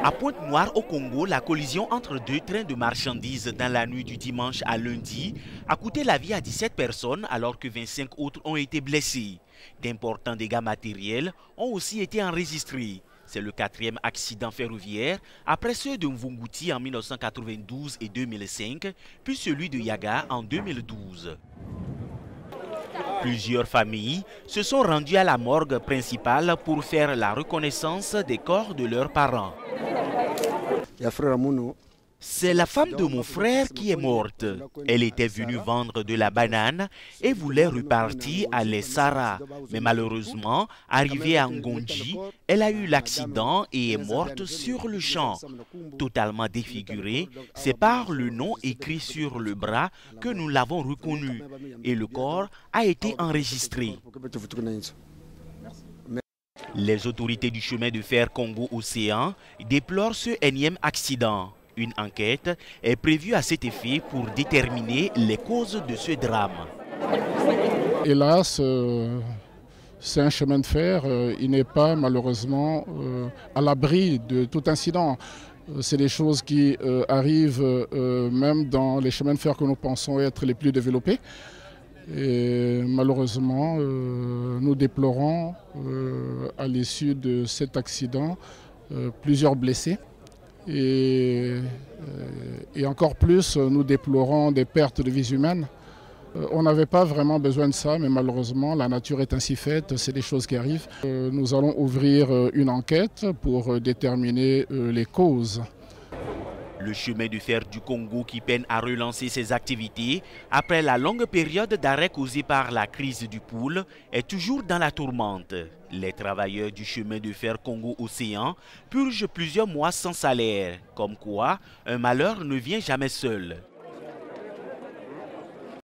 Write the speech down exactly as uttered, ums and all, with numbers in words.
À Pointe-Noire au Congo, la collision entre deux trains de marchandises dans la nuit du dimanche à lundi a coûté la vie à dix-sept personnes alors que vingt-cinq autres ont été blessés. D'importants dégâts matériels ont aussi été enregistrés. C'est le quatrième accident ferroviaire après ceux de Mvunguti en mille neuf cent quatre-vingt-douze et deux mille cinq, puis celui de Yaga en deux mille douze. Plusieurs familles se sont rendues à la morgue principale pour faire la reconnaissance des corps de leurs parents. C'est la femme de mon frère qui est morte. Elle était venue vendre de la banane et voulait repartir à l'Essara. Mais malheureusement, arrivée à Ngonji, elle a eu l'accident et est morte sur le champ. Totalement défigurée, c'est par le nom écrit sur le bras que nous l'avons reconnue. Et le corps a été enregistré. Les autorités du chemin de fer Congo-Océan déplorent ce énième accident. Une enquête est prévue à cet effet pour déterminer les causes de ce drame. Hélas, euh, c'est un chemin de fer, euh, il n'est pas malheureusement euh, à l'abri de tout incident. C'est des choses qui euh, arrivent euh, même dans les chemins de fer que nous pensons être les plus développés. Et malheureusement, euh, nous déplorons euh, à l'issue de cet accident euh, plusieurs blessés. Et, et encore plus, nous déplorons des pertes de vies humaines. On n'avait pas vraiment besoin de ça, mais malheureusement, la nature est ainsi faite, c'est des choses qui arrivent. Nous allons ouvrir une enquête pour déterminer les causes. Le chemin de fer du Congo qui peine à relancer ses activités après la longue période d'arrêt causée par la crise du pool est toujours dans la tourmente. Les travailleurs du chemin de fer Congo-Océan purgent plusieurs mois sans salaire. Comme quoi, un malheur ne vient jamais seul.